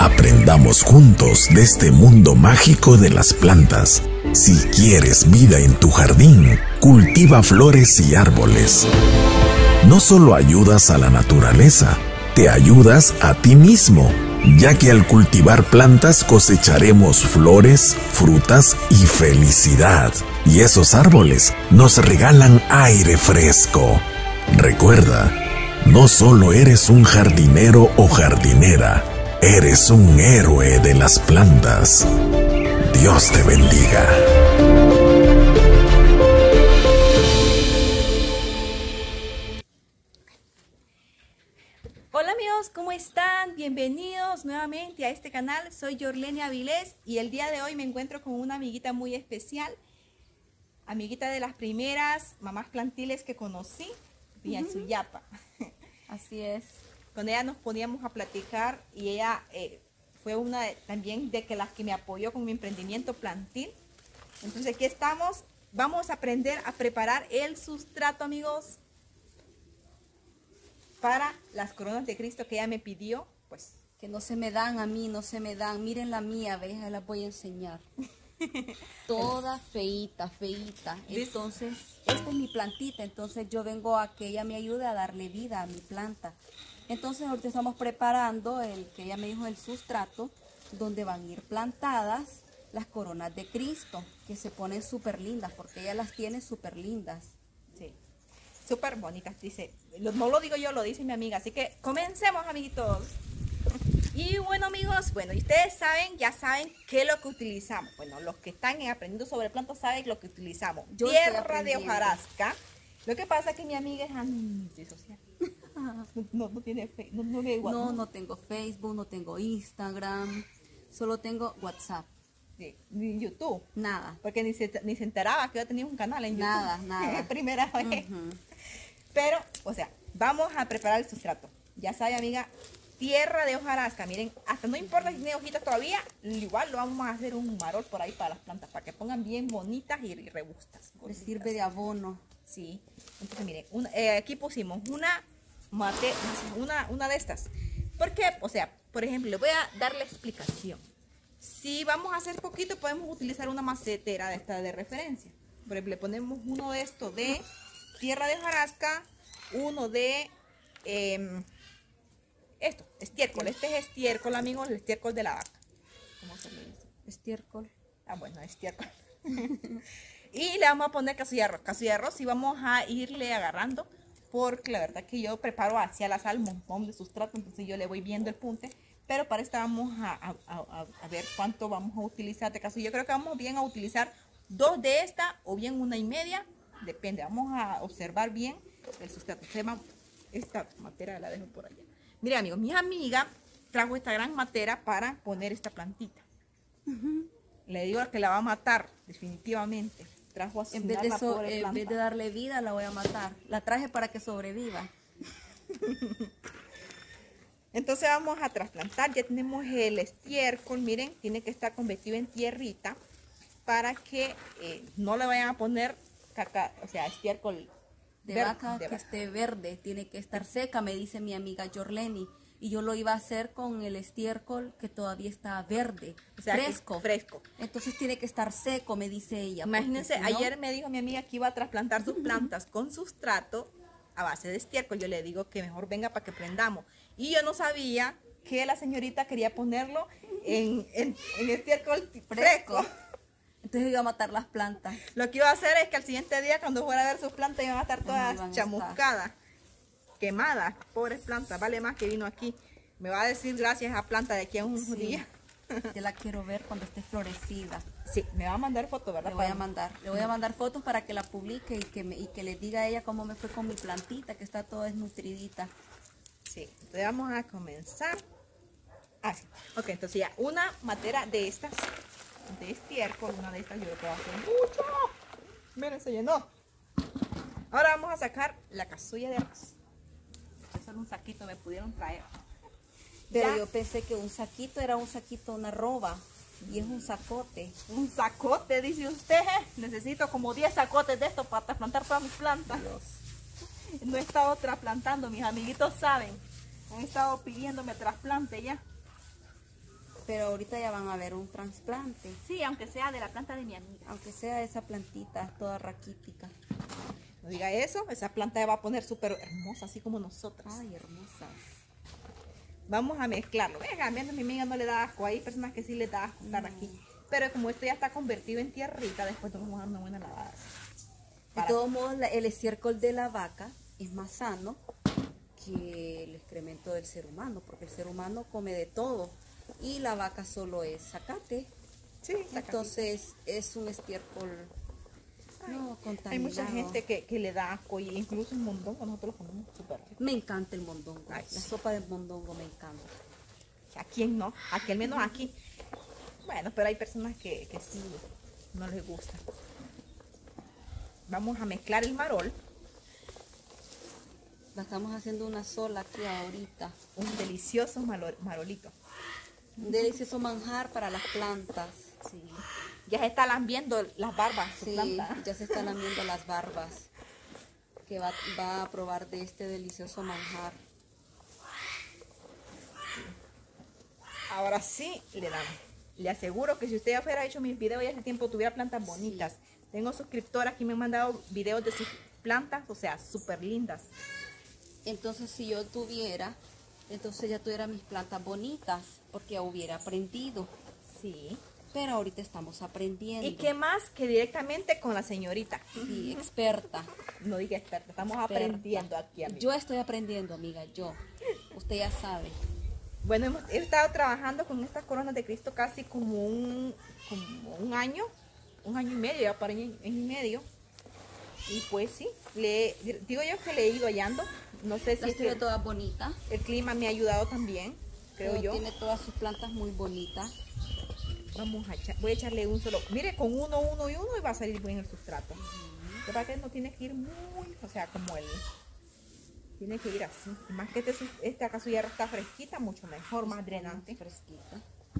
Aprendamos juntos de este mundo mágico de las plantas. Si quieres vida en tu jardín, cultiva flores y árboles. No solo ayudas a la naturaleza, te ayudas a ti mismo, ya que al cultivar plantas cosecharemos flores, frutas y felicidad. Y esos árboles nos regalan aire fresco. Recuerda, no solo eres un jardinero o jardinera, eres un héroe de las plantas. Dios te bendiga. Hola amigos, ¿cómo están? Bienvenidos nuevamente a este canal. Soy Yorlenia Avilés y el día de hoy me encuentro con una amiguita muy especial. Amiguita de las primeras mamás plantiles que conocí, en Suyapa. Así es. Con ella nos poníamos a platicar y ella fue una también de las que me apoyó con mi emprendimiento plantil. Entonces aquí estamos, vamos a aprender a preparar el sustrato, amigos, para las coronas de Cristo que ella me pidió, pues. Que no se me dan a mí, no se me dan. Miren la mía, veja, las voy a enseñar. Toda feíta, feíta. Entonces, esta es mi plantita, entonces yo vengo a que ella me ayude a darle vida a mi planta. Entonces ahorita estamos preparando el que ella me dijo, el sustrato, donde van a ir plantadas las coronas de Cristo, que se ponen súper lindas, porque ella las tiene súper lindas. Sí, súper bonitas, dice. No lo digo yo, lo dice mi amiga. Así que comencemos, amiguitos. Y bueno, amigos, bueno, y ustedes saben, ya saben qué es lo que utilizamos. Bueno, los que están aprendiendo sobre plantas saben lo que utilizamos. Tierra de hojarasca. Lo que pasa es que mi amiga es antisocial. No tiene Facebook, no ve WhatsApp. No tengo Facebook, no tengo Instagram, solo tengo WhatsApp. Sí, ni YouTube. Nada. Porque ni se enteraba que yo tenía un canal en YouTube. Nada. Primera vez. Pero, o sea, vamos a preparar el sustrato. Ya sabe, amiga, tierra de hojarasca. Miren, hasta no importa si tiene hojitas todavía, igual lo vamos a hacer un marol por ahí para las plantas, para que pongan bien bonitas y robustas. Le sirve de abono. Sí. Entonces, miren, aquí pusimos una de estas. ¿Por qué? O sea, por ejemplo, le voy a dar la explicación. Si vamos a hacer poquito, podemos utilizar una macetera de esta de referencia. Por ejemplo, le ponemos uno de estos de tierra de hojarasca, uno de estiércol. Este es estiércol, amigos, el estiércol de la vaca. ¿Cómo se le dice? Estiércol. Ah, bueno, estiércol. Y le vamos a poner caso de arroz. Caso de arroz y vamos a irle agarrando, porque la verdad que yo preparo hacia la sal un montón de sustrato, entonces yo le voy viendo el punte. Pero para esta vamos a ver cuánto vamos a utilizar de caso. Yo creo que vamos bien a utilizar 2 de esta o bien 1,5. Depende, vamos a observar bien el sustrato. Esta matera la dejo por allá. Miren, amigos, mi amiga trajo esta gran matera para poner esta plantita. Le digo que la va a matar, definitivamente. Trajo a en vez de darle vida, la voy a matar. La traje para que sobreviva. Entonces vamos a trasplantar. Ya tenemos el estiércol. Miren, tiene que estar convertido en tierrita para que no le vayan a poner caca, o sea, estiércol de vaca que esté verde. Tiene que estar seca, me dice mi amiga Yorleni. Y yo lo iba a hacer con el estiércol que todavía está verde, o sea, fresco. Entonces tiene que estar seco, me dice ella. Imagínense, si no, ayer me dijo mi amiga que iba a trasplantar sus plantas con sustrato a base de estiércol. Yo le digo que mejor venga para que prendamos. Y yo no sabía que la señorita quería ponerlo en estiércol fresco. Entonces iba a matar las plantas. Lo que iba a hacer es que al siguiente día, cuando fuera a ver sus plantas, iban a estar todas chamuscadas, quemadas. Pobres plantas, vale más que vino aquí. Me va a decir gracias a planta de aquí a un día. Yo la quiero ver cuando esté florecida. Sí, me va a mandar fotos, ¿verdad? Le voy a mandar fotos para que la publique y que le diga a ella cómo me fue con mi plantita, que está toda desnutridita. Sí, entonces vamos a comenzar así. Ok, entonces ya una matera de estas, de estiércol, una de estas yo creo que va a hacer mucho. Miren, se llenó. Ahora vamos a sacar la casulla de arroz. Solo un saquito me pudieron traer. Pero ya, yo pensé que un saquito era un saquito, una roba. Y es un sacote. Un sacote, dice usted. Necesito como 10 sacotes de esto para trasplantar todas mis plantas. Dios. No he estado trasplantando, mis amiguitos saben. Han estado pidiéndome trasplante ya. Pero ahorita ya van a ver un trasplante, Sí, aunque sea de la planta de mi amiga. aunque sea esa plantita toda raquítica. No diga eso, esa planta ya va a poner súper hermosa, así como nosotras. Ay, hermosas. Vamos a mezclarlo. Venga, a mi amiga no le da asco. Hay personas que sí les da asco estar aquí. Pero como esto ya está convertido en tierrita, después nos vamos a dar una buena lavada. De todos modos, el estiércol de la vaca es más sano que el excremento del ser humano, porque el ser humano come de todo y la vaca solo es zacate. Sí, Entonces es un estiércol no contaminado. hay mucha gente que le da asco y incluso el mondongo nosotros lo comemos súper rico. Me encanta el mondongo. Ay, La sí. sopa de mondongo me encanta. ¿A quién no? Aquí al menos aquí. Bueno, pero hay personas que sí no les gusta. Vamos a mezclar el marol. La estamos haciendo una sola aquí ahorita. Un delicioso marolito. Un delicioso manjar para las plantas. Sí. Ya se están lambiendo las barbas su Sí, planta. ya se están lamiendo las barbas. Que va a probar de este delicioso manjar. Ahora sí le damos. Le aseguro que si usted ya fuera hecho mis videos ya hace tiempo tuviera plantas bonitas. Tengo suscriptoras que me han mandado videos de sus plantas, o sea, súper lindas. Entonces si yo tuviera, entonces ya tuviera mis plantas bonitas, porque ya hubiera aprendido. Sí. Pero ahorita estamos aprendiendo. ¿Y qué más que directamente con la señorita? Sí, experta. No diga experta, estamos Experta. aprendiendo aquí, amiga. Yo estoy aprendiendo, amiga, yo. Usted ya sabe. Bueno, he estado trabajando con estas coronas de Cristo casi como un año y medio, ya para año y medio. Y pues sí, digo yo que le he ido hallando. No sé si Las es tiene que todas bonitas. el clima me ha ayudado también, creo Pero yo. tiene todas sus plantas muy bonitas. Vamos a voy a echarle un solo. Mire, con uno y va a salir bien el sustrato. Lo que no tiene que ir muy, o sea, como el... Tiene que ir así. Y más que este acaso ya está fresquita, mucho mejor, más drenante. Fresquita.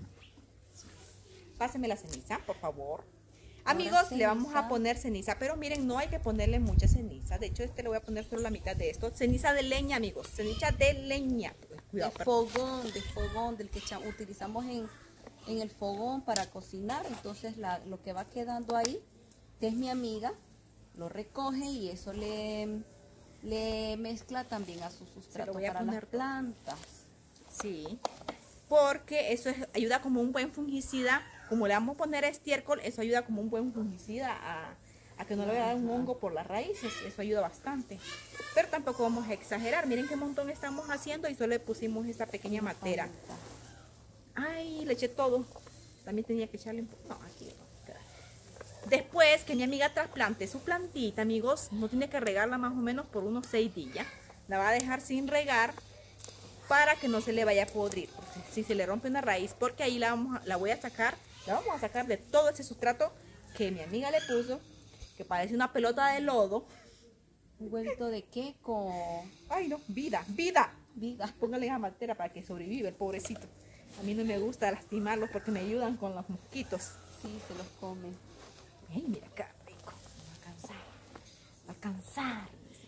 Páseme la ceniza, por favor. Ahora Amigos, le vamos ceniza. a poner ceniza, pero miren, no hay que ponerle mucha ceniza. De hecho, le voy a poner solo la mitad de esto. Ceniza de leña, amigos. Ceniza de leña. Cuidado, De fogón, del que utilizamos en el fogón para cocinar. Entonces lo que va quedando ahí, que es mi amiga, lo recoge y eso le mezcla también a su sustrato voy a para poner las plantas. Sí, porque eso ayuda como un buen fungicida. Como le vamos a poner estiércol, eso ayuda como un buen fungicida a que no le vaya a dar un hongo por las raíces. Eso ayuda bastante. Pero tampoco vamos a exagerar. Miren qué montón estamos haciendo y solo le pusimos esta pequeña matera. Ay, le eché todo. También tenía que echarle un poco. No, aquí no. Después que mi amiga trasplante su plantita, amigos, no tiene que regarla más o menos por unos 6 días. La va a dejar sin regar para que no se le vaya a podrir. Si se le rompe una raíz, porque ahí la vamos a sacar de todo ese sustrato que mi amiga le puso, que parece una pelota de lodo. Un huevito de queco. Ay, no, vida. Póngale esa matera para que sobreviva el pobrecito. A mí no me gusta lastimarlos porque me ayudan con los mosquitos. Sí, se los comen. Ay, mira qué rico. Va a alcanzar.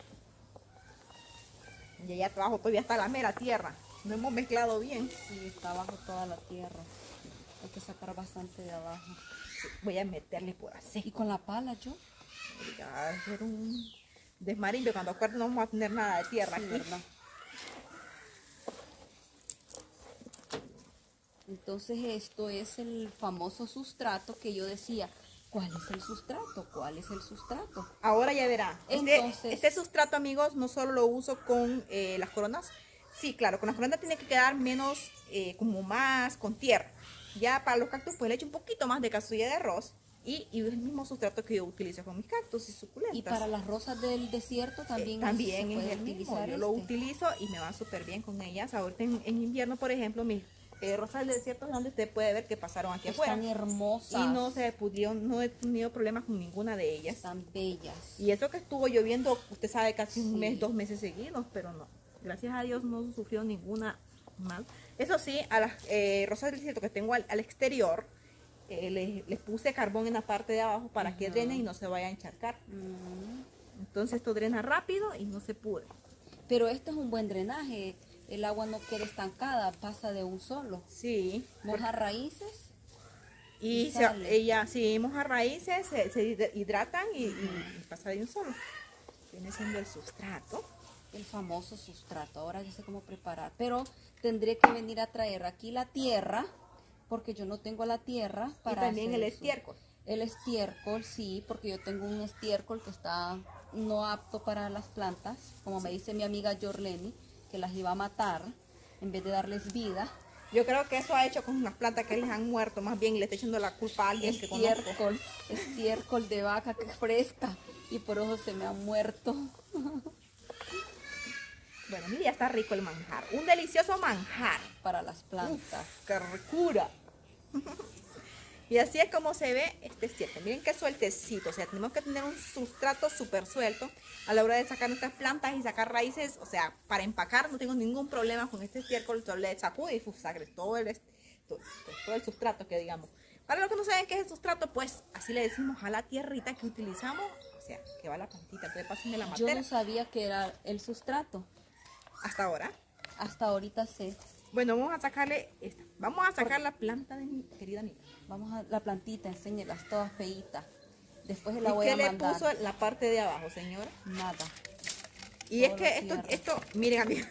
Y allá abajo todavía está la mera tierra. No hemos mezclado bien. Sí, está abajo toda la tierra. Hay que sacar bastante de abajo. Voy a meterle por así. Y con la pala, yo. Va a hacer un desmarimbe. Cuando acuerdo no vamos a tener nada de tierra Sí, aquí. ¿verdad? Entonces esto es el famoso sustrato que yo decía. ¿Cuál es el sustrato? ¿Cuál es el sustrato? Ahora ya verá. Entonces- Este sustrato, amigos, no solo lo uso con las coronas. Sí, claro, con las coronas tiene que quedar menos, como más con tierra. Ya para los cactus, pues le echo un poquito más de casulla de arroz. Y es el mismo sustrato que yo utilizo con mis cactus y suculentas. Y para las rosas del desierto también, también se es puede el mismo. utilizar Yo lo utilizo y me va súper bien con ellas. Ahorita en invierno, por ejemplo, mis rosas del desierto es donde usted puede ver que pasaron aquí afuera. Están hermosas. Y no se pudieron, no he tenido problemas con ninguna de ellas. Están bellas. Y eso que estuvo lloviendo, usted sabe, casi un Sí. mes, 2 meses seguidos, pero no. Gracias a Dios no sufrió ninguna mal. Eso sí, a las rosas del desierto que tengo al exterior, les puse carbón en la parte de abajo para que drene y no se vaya a encharcar. Entonces esto drena rápido y no se pudre. Pero este es un buen drenaje. el agua no quede estancada, pasa de un solo. Sí. Moja raíces. Y sale. ella, sí, moja raíces, se hidratan y pasa de un solo. Viene siendo el sustrato. El famoso sustrato. Ahora ya sé cómo preparar. Pero tendré que venir a traer aquí la tierra, porque yo no tengo la tierra para y también hacer el eso. estiércol. El estiércol, sí, porque yo tengo un estiércol que está no apto para las plantas, como me dice mi amiga Yorleni, que las iba a matar en vez de darles vida. Yo creo que eso ha hecho con unas plantas que les han muerto, más bien le está echando la culpa a alguien que conozco. Estiércol de vaca que fresca, y por eso se me han muerto. Bueno, mira, ya está rico el manjar. Un delicioso manjar. Para las plantas. ¡Qué ricura! Y así es como se ve este estiércol. Miren qué sueltecito. O sea, tenemos que tener un sustrato súper suelto a la hora de sacar nuestras plantas y sacar raíces. O sea, para empacar no tengo ningún problema con este estiércol. Solo le sacude y sacre todo el sustrato que digamos. Para los que no saben qué es el sustrato, pues así le decimos a la tierrita que utilizamos. O sea, que va la plantita. Entonces pásenme la matera. Yo no sabía que era el sustrato. Hasta ahora. Hasta ahorita sé. Bueno, vamos a sacarle esta. Vamos a sacar la planta de mi querida amiga. Vamos a la plantita, enséñelas todas feitas. Después la ¿Y voy qué a le mandar. puso la parte de abajo, señora? Nada. Y es Todo que tierra. esto, miren amiga.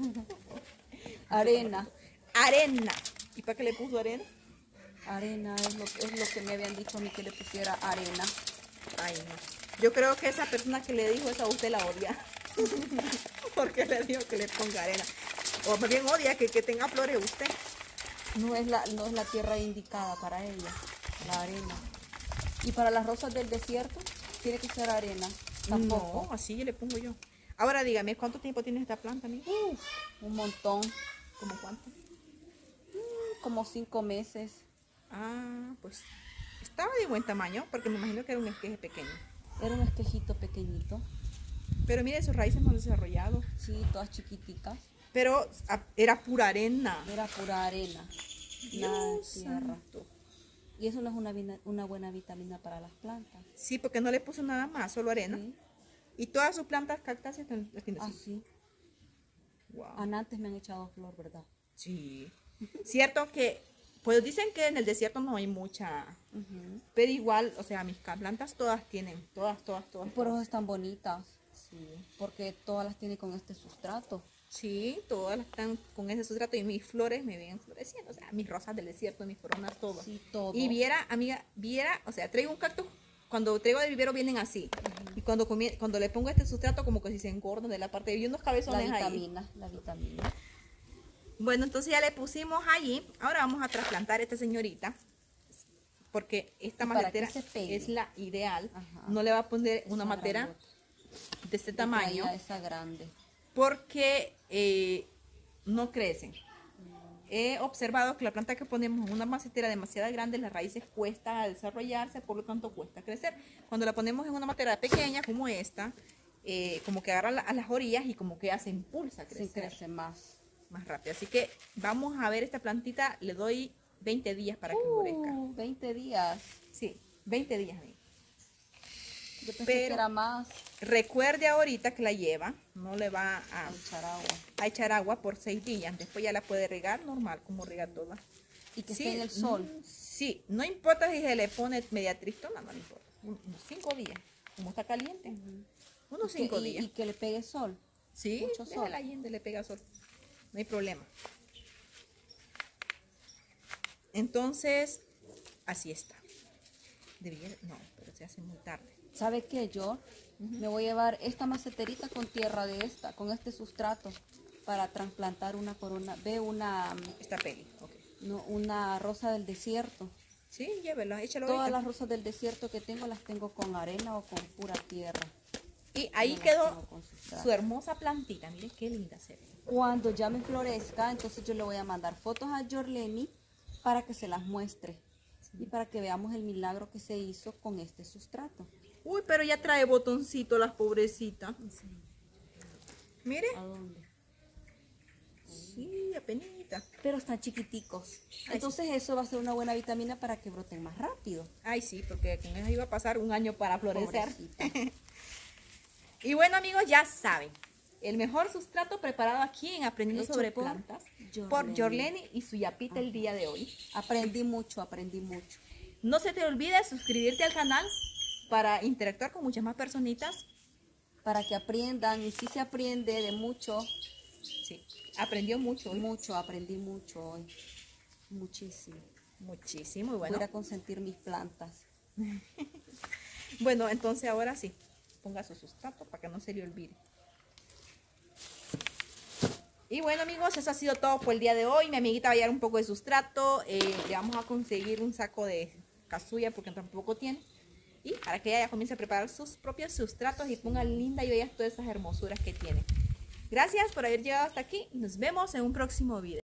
Arena. Arena. ¿Y para qué le puso arena? Arena es lo que me habían dicho a mí, que le pusiera arena. Ay, no. Yo creo que esa persona que le dijo eso a usted la odia. Porque le dijo que le ponga arena. O más bien odia que tenga flores usted. No es la tierra indicada para ella, la arena. Y para las rosas del desierto, tiene que ser arena. Tampoco. No, así le pongo yo. Ahora dígame, ¿cuánto tiempo tiene esta planta, amiga? Un montón. ¿Cómo cuánto? Como 5 meses. Ah, pues estaba de buen tamaño, porque me imagino que era un esqueje pequeño. Era un espejito pequeñito. Pero mire, sus raíces no han desarrollado. Sí, todas chiquiticas. Pero era pura arena. Era pura arena. Nada de Dios tierra. santo. Y eso no es una buena vitamina para las plantas. Sí, porque no le puso nada más, solo arena. Sí. Y todas sus plantas cactáceas las tiene así. Así. Wow. Antes me han echado flor, ¿verdad? Sí. Cierto que, pues dicen que en el desierto no hay mucha, Ujú. pero igual, o sea, mis plantas todas tienen, todas. Por eso están bonitas. Sí. Porque todas las tiene con este sustrato. Sí, todas están con ese sustrato y mis flores me vienen floreciendo, o sea, mis rosas del desierto, mis coronas, todo. Sí, todo. Y viera, amiga, o sea, traigo un cactus, cuando traigo de vivero vienen así. Y cuando le pongo este sustrato, como que si se engordan de la parte de unos cabezones La ahí. vitamina. Bueno, entonces ya le pusimos allí. Ahora vamos a trasplantar a esta señorita. Porque esta Y para matera que se pegue. es la ideal. Ajá. No le va a poner una Esa matera grandota. de este Yo tamaño. traía esa grande. Porque no crecen. He observado que la planta que ponemos en una macetera demasiado grande, las raíces cuesta desarrollarse, por lo tanto cuesta crecer. Cuando la ponemos en una matera pequeña como esta, como que agarra a las orillas y como que ya se impulsa a Sí, crecer crece más. más rápido. Así que vamos a ver esta plantita, le doy 20 días para que florezca. 20 días. Sí, 20 días. Amiga. Yo pensé Pero- que era más. Recuerde ahorita que la lleva, no le va A echar agua. a echar agua por 6 días. Después ya la puede regar normal, como riega toda. Y que esté en el sol. Sí, no importa si se le pone media tristona, no le importa. Unos 5 días, como está caliente. Unos 5 días. Y que le pegue sol. Sí, mucho sol. déjala ahí donde le pega sol. No hay problema. Entonces, así está. No, pero se hace muy tarde. ¿Sabe qué? Yo me voy a llevar esta maceterita con tierra de esta, con este sustrato, para trasplantar una corona. Ve Esta peli, ok. una rosa del desierto. Sí, llévelo, échalo Todas ahorita. las rosas del desierto que tengo las tengo con arena o con pura tierra. Y ahí No las quedó tengo con sustrato. su hermosa plantita. Miren qué linda se ve. Cuando ya me florezca, entonces yo le voy a mandar fotos a Yorleni para que se las muestre y para que veamos el milagro que se hizo con este sustrato. Uy, pero ya trae botoncito las pobrecitas. Mire. ¿A dónde? Sí, apenita. Pero están chiquiticos. Entonces eso va a ser una buena vitamina para que broten más rápido. Ay, sí, porque con eso iba a pasar un año para florecer. Pobrecita. Y bueno, amigos, ya saben. el mejor sustrato preparado aquí en Aprendiendo Hecho sobre por Plantas Yorleni. por Yorleni y su yapita el día de hoy. Aprendí mucho, aprendí mucho. No se te olvide suscribirte al canal para interactuar con muchas más personitas. Para que aprendan, y sí se aprende de mucho. Sí, aprendió mucho hoy. Mucho, aprendí mucho hoy. Muchísimo. Muchísimo y Voy a bueno. ir a consentir mis plantas. Bueno, entonces ahora sí, ponga su sustrato para que no se le olvide. Y bueno amigos, eso ha sido todo por el día de hoy. Mi amiguita va a llevar un poco de sustrato. Le vamos a conseguir un saco de casulla porque tampoco tiene. Y para que ella ya comience a preparar sus propios sustratos y ponga linda y bella todas esas hermosuras que tiene. Gracias por haber llegado hasta aquí. Nos vemos en un próximo video.